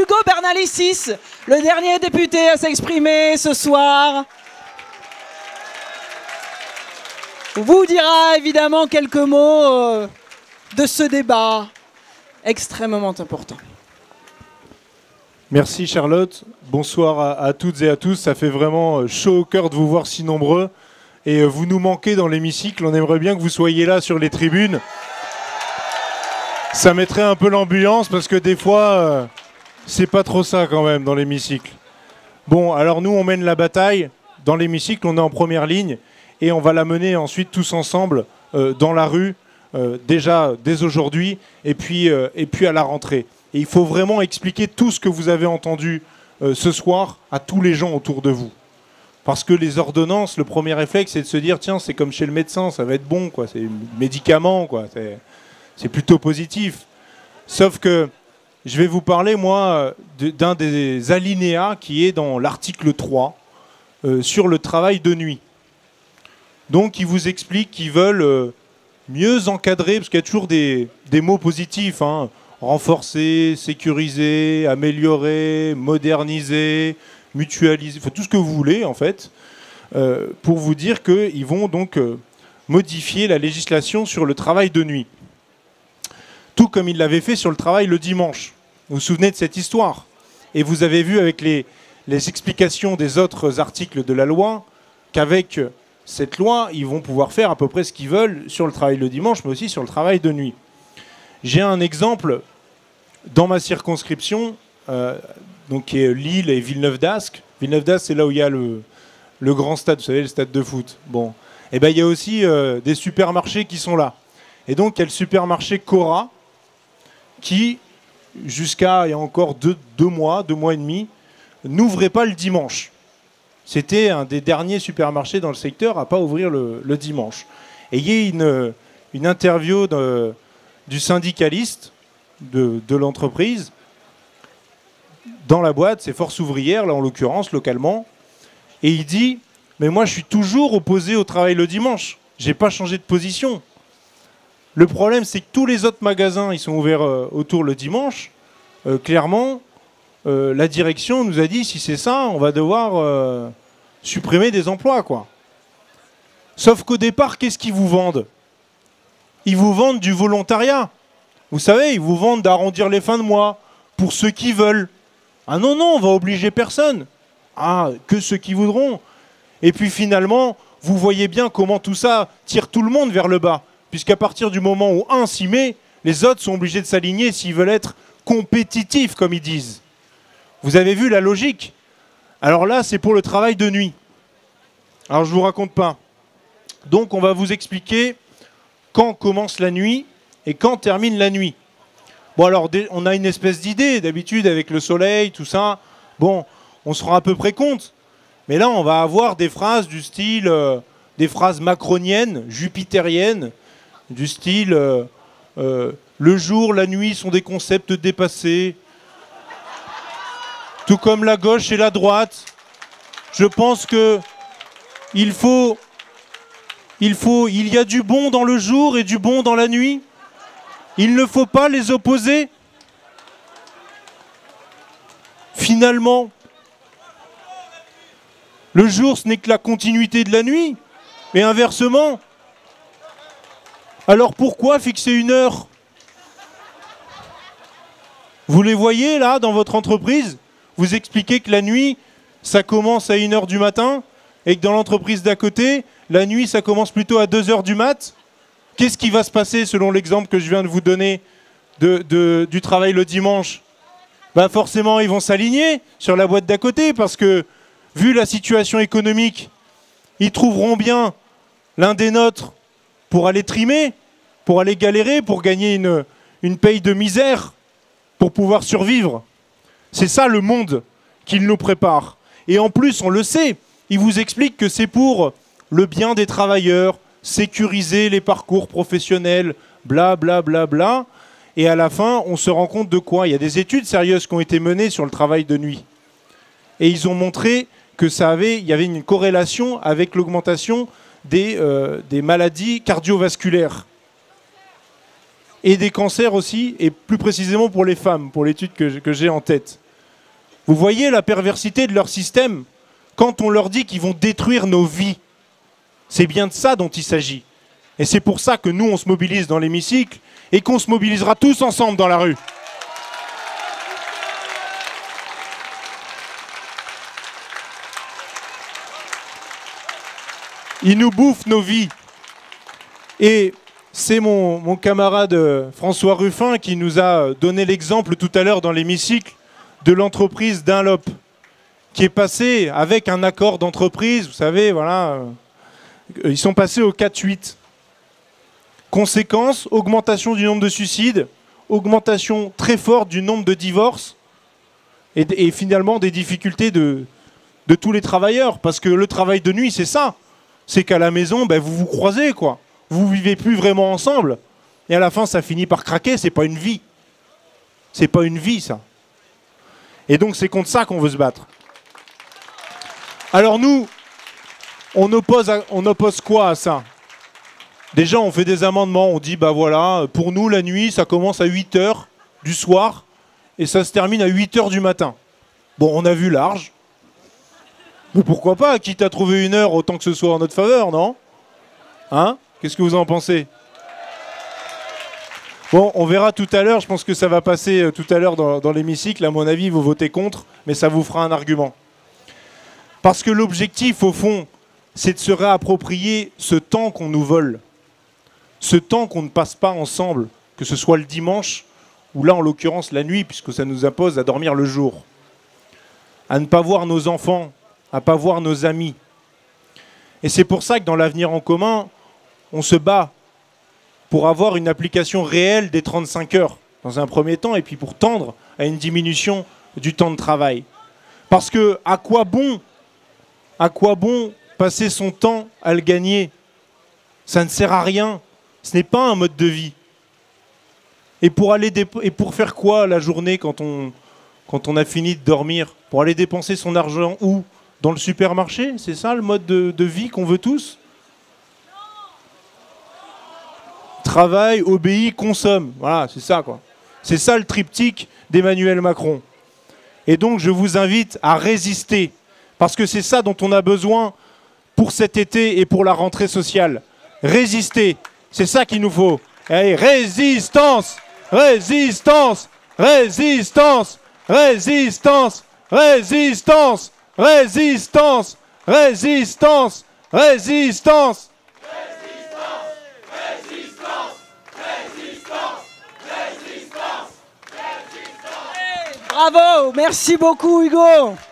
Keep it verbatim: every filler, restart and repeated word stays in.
Hugo Bernalicis, le dernier député à s'exprimer ce soir, vous dira évidemment quelques mots euh, de ce débat extrêmement important. Merci Charlotte, bonsoir à, à toutes et à tous, ça fait vraiment chaud au cœur de vous voir si nombreux et vous nous manquez dans l'hémicycle, on aimerait bien que vous soyez là sur les tribunes. Ça mettrait un peu l'ambiance parce que des fois, euh, c'est pas trop ça quand même dans l'hémicycle. Bon, alors nous on mène la bataille dans l'hémicycle, on est en première ligne et on va la mener ensuite tous ensemble euh, dans la rue, euh, déjà dès aujourd'hui et puis, euh, et puis à la rentrée. Et il faut vraiment expliquer tout ce que vous avez entendu euh, ce soir à tous les gens autour de vous. Parce que les ordonnances, le premier réflexe, c'est de se dire, tiens, c'est comme chez le médecin, ça va être bon, quoi. C'est médicament, quoi. C'est plutôt positif. Sauf que je vais vous parler, moi, d'un des alinéas qui est dans l'article trois euh, sur le travail de nuit. Donc, ils vous expliquent qu'ils veulent euh, mieux encadrer, parce qu'il y a toujours des, des mots positifs, hein. Renforcer, sécuriser, améliorer, moderniser, mutualiser, enfin, tout ce que vous voulez en fait, euh, pour vous dire qu'ils vont donc euh, modifier la législation sur le travail de nuit. Tout comme ils l'avaient fait sur le travail le dimanche. Vous vous souvenez de cette histoire? Et vous avez vu avec les, les explications des autres articles de la loi qu'avec cette loi, ils vont pouvoir faire à peu près ce qu'ils veulent sur le travail le dimanche, mais aussi sur le travail de nuit. J'ai un exemple dans ma circonscription, euh, donc qui est Lille et Villeneuve-d'Ascq. Villeneuve-d'Ascq, c'est là où il y a le, le grand stade, vous savez, le stade de foot. Bon, et ben il y a aussi euh, des supermarchés qui sont là. Et donc il y a le supermarché Cora qui, jusqu'à il y a encore deux, deux mois, deux mois et demi, n'ouvrait pas le dimanche. C'était un des derniers supermarchés dans le secteur à pas ouvrir le, le dimanche. Et il y a une, une interview de, du syndicaliste de, de l'entreprise dans la boîte, c'est Force ouvrière, là en l'occurrence, localement, et il dit « Mais moi je suis toujours opposé au travail le dimanche, j'ai pas changé de position. Le problème c'est que tous les autres magasins ils sont ouverts euh, autour le dimanche, euh, clairement, euh, la direction nous a dit si c'est ça, on va devoir euh, supprimer des emplois, quoi. » Sauf qu'au départ, qu'est-ce qu'ils vous vendent? Ils vous vendent du volontariat. Vous savez, ils vous vendent d'arrondir les fins de mois pour ceux qui veulent. Ah non, non, on va obliger personne. Ah, que ceux qui voudront. Et puis finalement, vous voyez bien comment tout ça tire tout le monde vers le bas. Puisqu'à partir du moment où un s'y met, les autres sont obligés de s'aligner s'ils veulent être compétitifs, comme ils disent. Vous avez vu la logique? Alors là, c'est pour le travail de nuit. Alors je ne vous raconte pas. Donc on va vous expliquer quand commence la nuit et quand termine la nuit. Bon alors, on a une espèce d'idée, d'habitude, avec le soleil, tout ça. Bon, on se rend à peu près compte. Mais là, on va avoir des phrases du style, euh, des phrases macroniennes, jupitériennes, du style, euh, euh, le jour, la nuit sont des concepts dépassés. Tout comme la gauche et la droite. Je pense que il faut, il faut, il y a du bon dans le jour et du bon dans la nuit. Il ne faut pas les opposer. Finalement, le jour, ce n'est que la continuité de la nuit, et inversement. Alors pourquoi fixer une heure? Vous les voyez là, dans votre entreprise? Vous expliquez que la nuit, ça commence à une heure du matin, et que dans l'entreprise d'à côté, la nuit, ça commence plutôt à deux heures du mat'. Qu'est-ce qui va se passer selon l'exemple que je viens de vous donner de, de, du travail le dimanche? Ben forcément, ils vont s'aligner sur la boîte d'à côté parce que, vu la situation économique, ils trouveront bien l'un des nôtres pour aller trimer, pour aller galérer, pour gagner une, une paye de misère, pour pouvoir survivre. C'est ça le monde qu'ils nous préparent. Et en plus, on le sait, ils vous expliquent que c'est pour le bien des travailleurs, sécuriser les parcours professionnels, bla bla bla bla. Et à la fin, on se rend compte de quoi? Il y a des études sérieuses qui ont été menées sur le travail de nuit. Et ils ont montré que ça avait, il y avait une corrélation avec l'augmentation des, euh, des maladies cardiovasculaires. Et des cancers aussi, et plus précisément pour les femmes, pour l'étude que, que j'ai en tête. Vous voyez la perversité de leur système quand on leur dit qu'ils vont détruire nos vies. C'est bien de ça dont il s'agit. Et c'est pour ça que nous, on se mobilise dans l'hémicycle et qu'on se mobilisera tous ensemble dans la rue. Ils nous bouffent nos vies. Et c'est mon, mon camarade François Ruffin qui nous a donné l'exemple tout à l'heure dans l'hémicycle de l'entreprise Dunlop, qui est passée avec un accord d'entreprise, vous savez, voilà, ils sont passés au quatre huit. Conséquence, augmentation du nombre de suicides, augmentation très forte du nombre de divorces, et, et finalement des difficultés de, de tous les travailleurs, parce que le travail de nuit, c'est ça. C'est qu'à la maison, ben, vous vous croisez, quoi. Vous vivez plus vraiment ensemble. Et à la fin, ça finit par craquer. C'est pas une vie. C'est pas une vie, ça. Et donc, c'est contre ça qu'on veut se battre. Alors nous, on oppose, à, on oppose quoi à ça? Déjà, on fait des amendements. On dit, bah voilà, pour nous, la nuit, ça commence à huit heures du soir et ça se termine à huit heures du matin. Bon, on a vu large. Mais pourquoi pas, quitte à trouver une heure, autant que ce soit en notre faveur, non? Hein? Qu'est-ce que vous en pensez? Bon, on verra tout à l'heure, je pense que ça va passer euh, tout à l'heure dans, dans l'hémicycle. À mon avis, vous votez contre, mais ça vous fera un argument. Parce que l'objectif, au fond, c'est de se réapproprier ce temps qu'on nous vole. Ce temps qu'on ne passe pas ensemble, que ce soit le dimanche, ou là, en l'occurrence, la nuit, puisque ça nous impose à dormir le jour. À ne pas voir nos enfants, à ne pas voir nos amis. Et c'est pour ça que dans l'avenir en commun, on se bat pour avoir une application réelle des trente-cinq heures, dans un premier temps, et puis pour tendre à une diminution du temps de travail. Parce que, à quoi bon, à quoi bon passer son temps à le gagner? Ça ne sert à rien. Ce n'est pas un mode de vie. Et pour, aller et pour faire quoi la journée quand on, quand on a fini de dormir? Pour aller dépenser son argent où? Dans le supermarché? C'est ça le mode de, de vie qu'on veut tous? Travail, obéit, consomme. Voilà, c'est ça, quoi. C'est ça le triptyque d'Emmanuel Macron. Et donc, je vous invite à résister. Parce que c'est ça dont on a besoin pour cet été et pour la rentrée sociale. Résister. C'est ça qu'il nous faut. Allez, résistance! Résistance! Résistance! Résistance! Résistance! Résistance! Résistance! Résistance! Bravo! Merci beaucoup, Hugo!